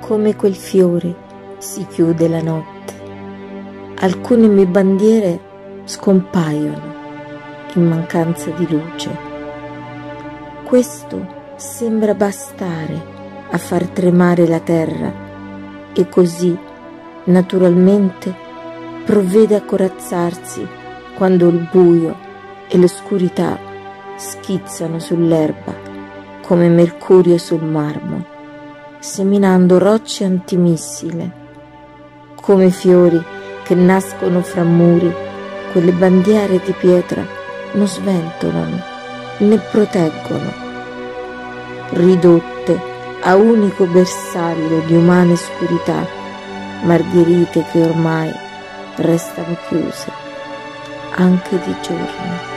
come quel fiore si chiude la notte. Alcune mie bandiere scompaiono in mancanza di luce. Questo sembra bastare a far tremare la terra e così, naturalmente, provvede a corazzarsi quando il buio e l'oscurità schizzano sull'erba come mercurio sul marmo, seminando rocce antimissile. Come fiori che nascono fra muri, quelle bandiere di pietra non sventolano né proteggono. Ridotte a unico bersaglio di umane oscurità, margherite che ormai restano chiuse anche di giorno.